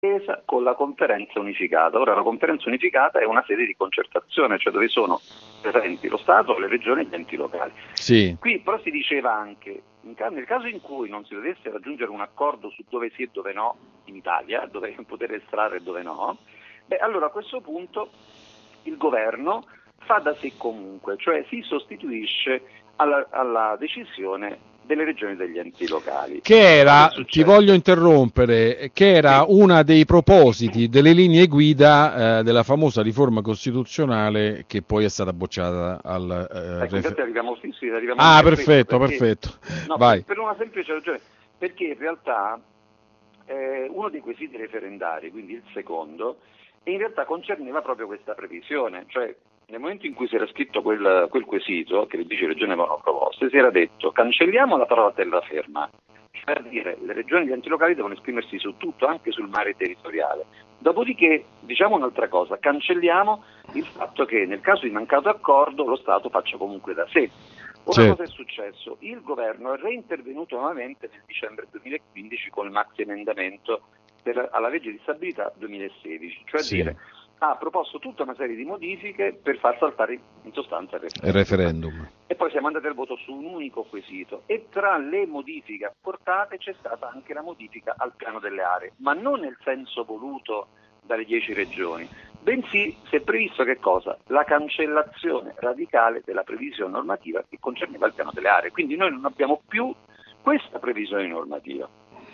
con la conferenza unificata. Ora, la conferenza unificata è una sede di concertazione, cioè dove sono presenti lo Stato, le regioni e gli enti locali. Sì. Qui però si diceva anche, nel caso in cui non si dovesse raggiungere un accordo su dove sì e dove no in Italia, dove poter estrarre e dove no, allora a questo punto il governo fa da sé comunque, cioè si sostituisce alla decisione delle regioni e degli enti locali. Che era, ti voglio interrompere, che era uno dei propositi delle linee guida della famosa riforma costituzionale che poi è stata bocciata al referendum. Perfetto. No, Vai. Per una semplice ragione, perché in realtà uno dei quesiti referendari, quindi il secondo, in realtà concerneva proprio questa previsione, cioè nel momento in cui si era scritto quel quesito che le 10 regioni avevano proposto, si era detto cancelliamo la parola terraferma, cioè a dire le regioni e gli enti locali devono esprimersi su tutto, anche sul mare territoriale. Dopodiché diciamo un'altra cosa, cancelliamo il fatto che nel caso di mancato accordo lo Stato faccia comunque da sé. Ora cosa è successo? Il governo è reintervenuto nuovamente nel dicembre 2015 con il maxi emendamento alla legge di stabilità 2016, cioè dire ha proposto tutta una serie di modifiche per far saltare in sostanza il referendum. E poi siamo andati al voto su un unico quesito e tra le modifiche apportate c'è stata anche la modifica al piano delle aree, ma non nel senso voluto dalle 10 regioni, bensì si è previsto che cosa? La cancellazione radicale della previsione normativa che concerneva il piano delle aree, quindi noi non abbiamo più questa previsione normativa.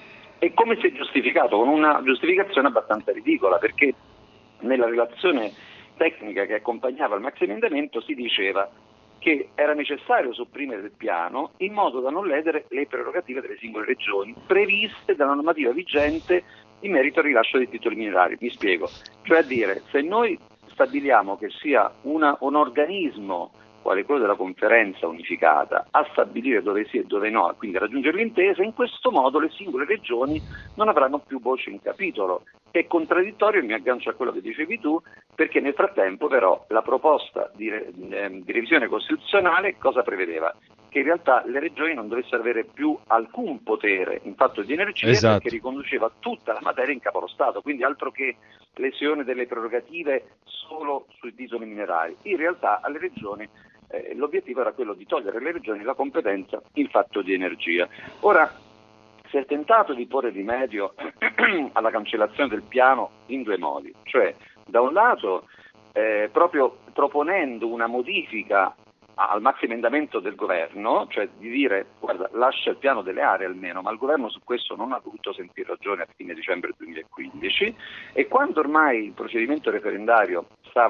E come si è giustificato? Con una giustificazione abbastanza ridicola, perché nella relazione tecnica che accompagnava il maxiemendamento si diceva che era necessario sopprimere il piano in modo da non ledere le prerogative delle singole regioni previste dalla normativa vigente in merito al rilascio dei titoli minerari. Mi spiego, cioè a dire, se noi stabiliamo che sia un organismo quale quello della conferenza unificata a stabilire dove sì e dove no e quindi raggiungere l'intesa, in questo modo le singole regioni non avranno più voce in capitolo. È contraddittorio, e mi aggancio a quello che dicevi tu, perché nel frattempo però la proposta di revisione costituzionale cosa prevedeva? Che in realtà le regioni non dovessero avere più alcun potere in fatto di energia, perché riconduceva tutta la materia in capo allo Stato, quindi altro che lesione delle prerogative solo sui titoli minerari. In realtà alle regioni l'obiettivo era quello di togliere alle regioni la competenza in fatto di energia. Ora si è tentato di porre rimedio alla cancellazione del piano in due modi, cioè da un lato proprio proponendo una modifica al maxi emendamento del governo, cioè di dire guarda lascia il piano delle aree almeno, ma il governo su questo non ha voluto sentire ragione a fine dicembre 2015 e quando ormai il procedimento referendario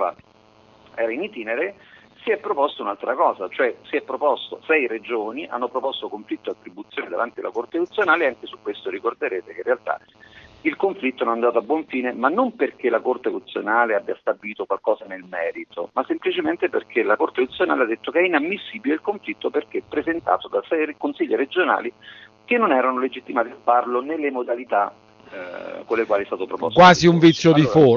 era in itinere si è proposto un'altra cosa, cioè si è proposto 6 regioni, hanno proposto conflitto di attribuzione davanti alla Corte Costituzionale e anche su questo ricorderete che in realtà il conflitto non è andato a buon fine, ma non perché la Corte Costituzionale abbia stabilito qualcosa nel merito, ma semplicemente perché la Corte Costituzionale ha detto che è inammissibile il conflitto perché è presentato da 6 consigli regionali che non erano legittimati a farlo nelle modalità con le quali è stato proposto. Quasi un vizio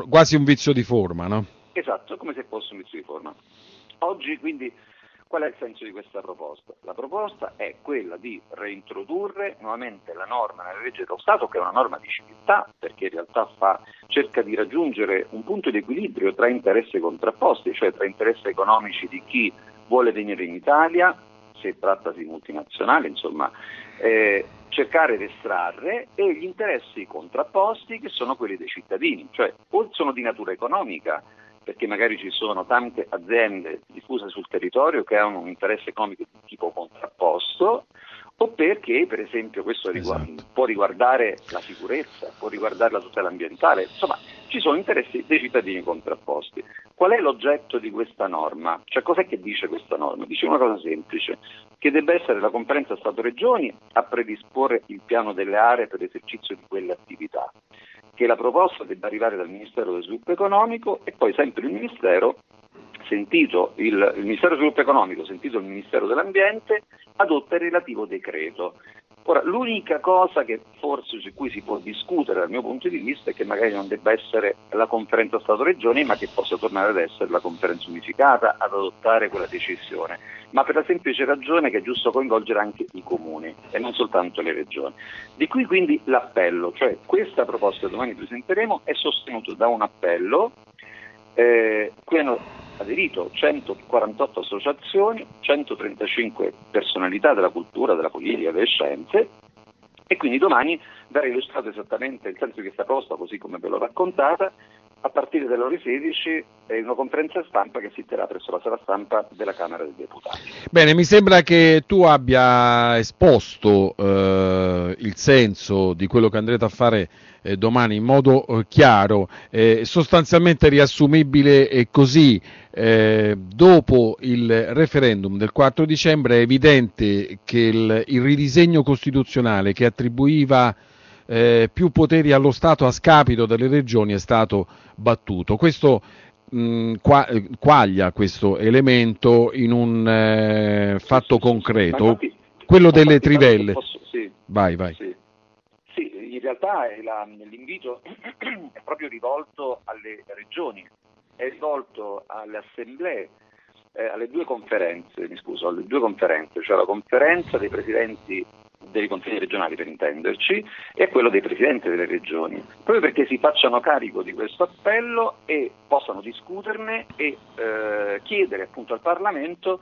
di forma, no? Esatto, come se fosse un vizio di forma. Oggi quindi qual è il senso di questa proposta? La proposta è quella di reintrodurre nuovamente la norma nella legge dello Stato, che è una norma di civiltà, perché in realtà cerca di raggiungere un punto di equilibrio tra interessi contrapposti, cioè tra interessi economici di chi vuole venire in Italia, se trattasi di multinazionale, insomma, cercare di estrarre, e gli interessi contrapposti che sono quelli dei cittadini, cioè o sono di natura economica, perché magari ci sono tante aziende diffuse sul territorio che hanno un interesse economico di tipo contrapposto, o perché, per esempio, questo può riguardare la sicurezza, può riguardare la tutela ambientale, insomma, ci sono interessi dei cittadini contrapposti. Qual è l'oggetto di questa norma? Cioè, cos'è che dice questa norma? Dice una cosa semplice, che debba essere la conferenza Stato-Regioni a predisporre il piano delle aree per l'esercizio di quelle attività, che la proposta debba arrivare dal Ministero dello Sviluppo Economico e poi sempre il Ministero, sentito il Ministero dello Sviluppo Economico, sentito il Ministero dell'Ambiente, adotta il relativo decreto. Ora, l'unica cosa che forse su cui si può discutere dal mio punto di vista è che magari non debba essere la conferenza Stato-Regioni, ma che possa tornare ad essere la conferenza unificata ad adottare quella decisione, ma per la semplice ragione che è giusto coinvolgere anche i comuni e non soltanto le regioni. Di qui quindi l'appello, cioè questa proposta che domani presenteremo è sostenuta da un appello cui hanno aderito 148 associazioni, 135 personalità della cultura, della politica, delle scienze, e quindi domani verrà illustrato esattamente il senso di questa proposta così come ve l'ho raccontata a partire dalle ore 16 in una conferenza stampa che si terrà presso la sala stampa della Camera dei Deputati. Bene, mi sembra che tu abbia esposto il senso di quello che andrete a fare domani in modo chiaro, sostanzialmente riassumibile così. Dopo il referendum del 4 dicembre è evidente che il ridisegno costituzionale che attribuiva più poteri allo Stato a scapito delle regioni è stato battuto. Questo quaglia questo elemento in un fatto concreto, infatti, quello delle trivelle. Sì. Vai. Sì, in realtà l'invito è proprio rivolto alle regioni, è rivolto alle assemblee, alle due conferenze, cioè la conferenza dei presidenti dei consigli regionali, per intenderci, e quello dei presidenti delle regioni, proprio perché si facciano carico di questo appello e possano discuterne e chiedere appunto al Parlamento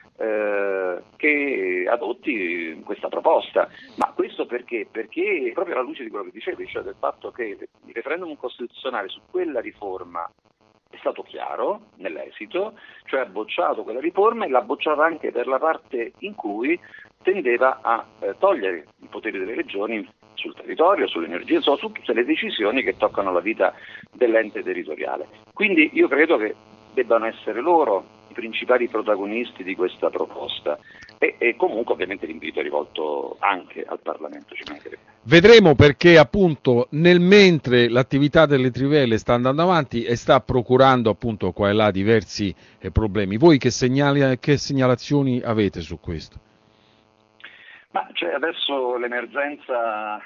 che adotti questa proposta. Ma questo perché? Perché proprio alla luce di quello che dicevi, cioè del fatto che il referendum costituzionale su quella riforma è stato chiaro nell'esito, cioè ha bocciato quella riforma e l'ha bocciata anche per la parte in cui tendeva a togliere i poteri delle regioni sul territorio, sull'energia, insomma su tutte le decisioni che toccano la vita dell'ente territoriale. Quindi io credo che debbano essere loro i principali protagonisti di questa proposta e comunque ovviamente l'invito è rivolto anche al Parlamento, ci mancherebbe. Vedremo, perché appunto nel mentre l'attività delle trivelle sta andando avanti e sta procurando appunto qua e là diversi problemi. Voi che segnalazioni avete su questo? Ma cioè adesso l'emergenza,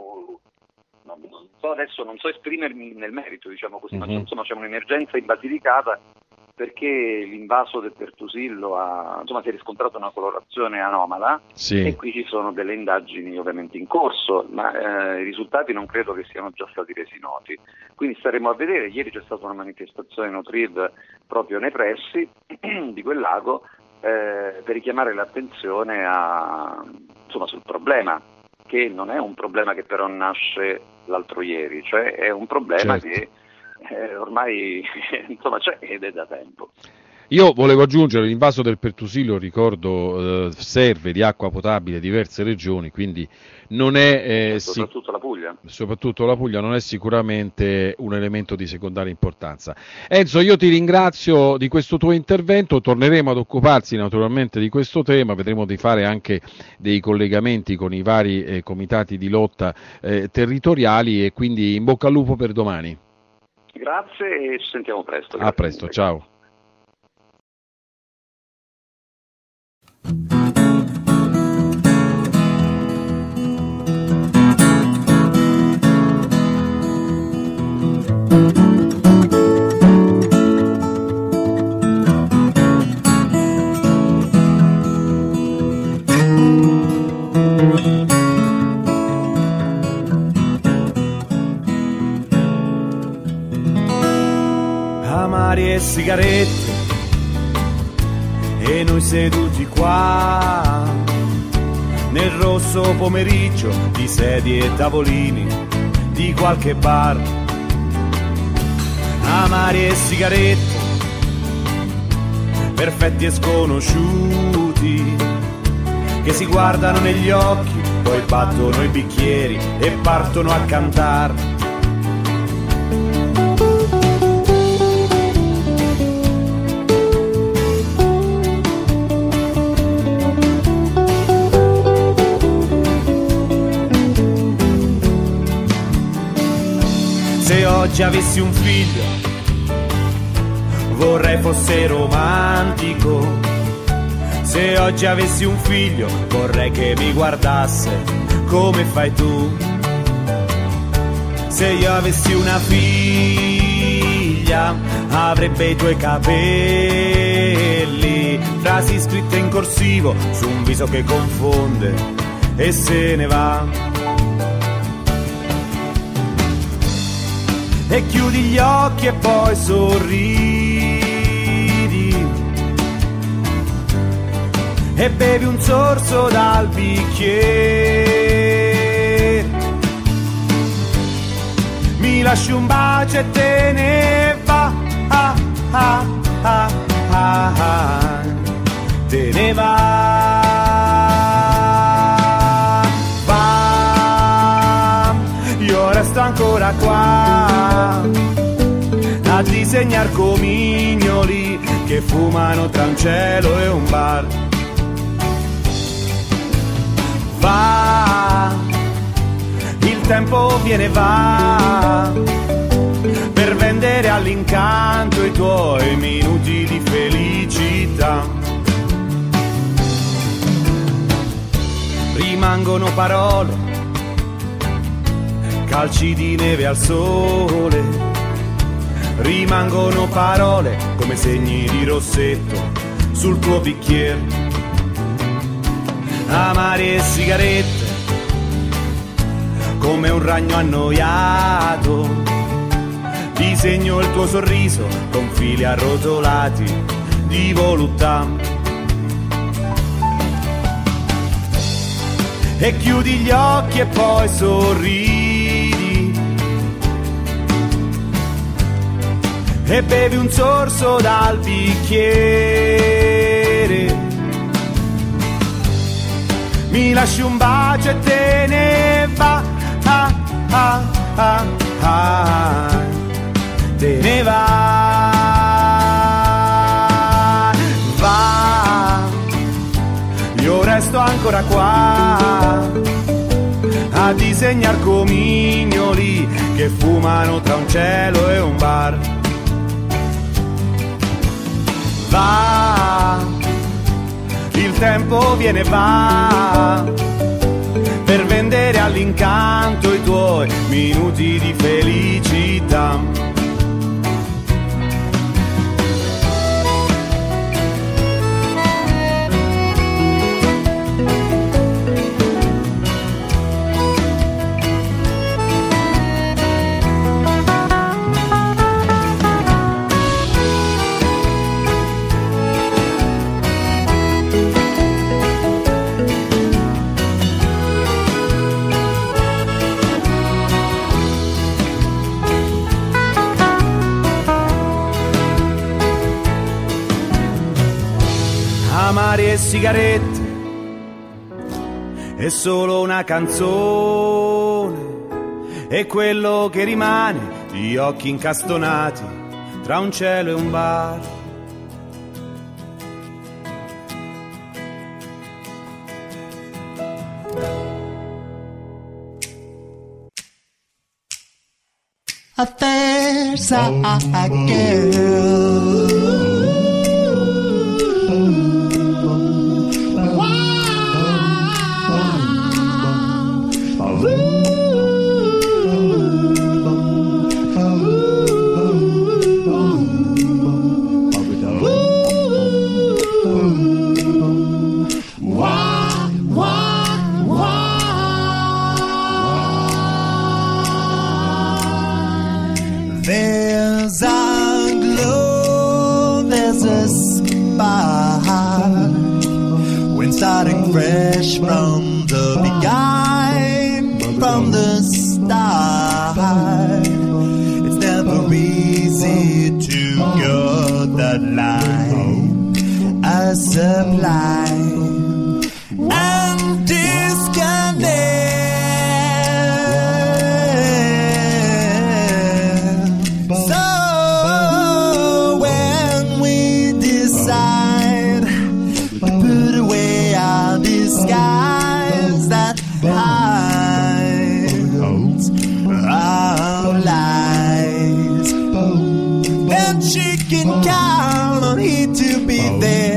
non so esprimermi nel merito, diciamo così, ma insomma c'è un'emergenza in Basilicata perché l'invaso del Pertusillo si è riscontrata una colorazione anomala, sì. E qui ci sono delle indagini ovviamente in corso, ma i risultati non credo che siano già stati resi noti. Quindi staremo a vedere. Ieri c'è stata una manifestazione in Otriv proprio nei pressi di quel lago per richiamare l'attenzione sul problema, che non è un problema che però nasce l'altro ieri, cioè è un problema che ormai c'è ed è da tempo. Io volevo aggiungere l'invaso del Pertusillo, ricordo, serve di acqua potabile a diverse regioni, quindi non è soprattutto la Puglia. Soprattutto la Puglia non è sicuramente un elemento di secondaria importanza. Enzo, io ti ringrazio di questo tuo intervento, torneremo ad occuparsi naturalmente di questo tema, vedremo di fare anche dei collegamenti con i vari comitati di lotta territoriali, e quindi in bocca al lupo per domani. Grazie e ci sentiamo presto. A presto, ciao. Amari e sigarette e noi seduti qua nel rosso pomeriggio di sedie e tavolini di qualche bar. Amari e sigarette, perfetti e sconosciuti, che si guardano negli occhi, poi battono i bicchieri e partono a cantare. Se oggi avessi un figlio, vorrei fosse romantico. Se oggi avessi un figlio, vorrei che mi guardasse come fai tu. Se io avessi una figlia avrebbe i tuoi capelli, frasi scritte in corsivo su un viso che confonde e se ne va. E chiudi gli occhi e poi sorridi e bevi un sorso dal bicchiere, mi lasci un bacio e te ne va, te ne va, va, io resto ancora qua a disegnar comignoli che fumano tra un cielo e un bar. Va, il tempo viene e va, per vendere all'incanto i tuoi minuti di felicità. Rimangono parole, calci di neve al sole, rimangono parole come segni di rossetto sul tuo bicchiere. Amari e sigarette come un ragno annoiato, disegno il tuo sorriso con fili arrotolati di voluttà. E chiudi gli occhi e poi sorridi e bevi un sorso dal bicchiere, mi lasci un bacio e te ne va, te ne va, va, io resto ancora qua a disegnar comignoli che fumano tra un cielo e un bar. Va, il tempo viene e va, per vendere all'incanto i tuoi minuti di felicità. Amari e sigarette è solo una canzone, è quello che rimane di occhi incastonati tra un cielo e un bar. There's a girl. There's a glow, there's a spark when starting fresh from the beginning, from the start. It's never easy to go the line, a supply and disconnect. Skies that hides our lies, and she can count on it to be there.